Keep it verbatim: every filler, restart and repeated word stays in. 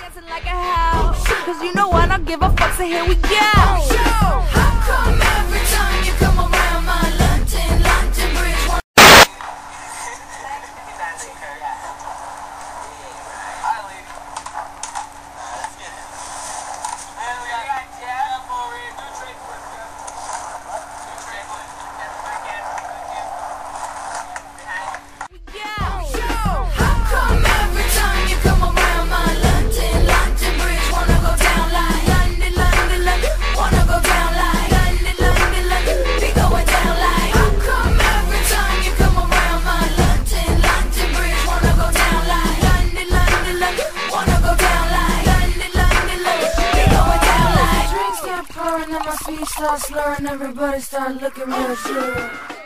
dancing like a house, cause you know I don't give a fuck, so here we go. How come every time you come around my London, London Bridge? My feet start slurring, everybody start looking real sure.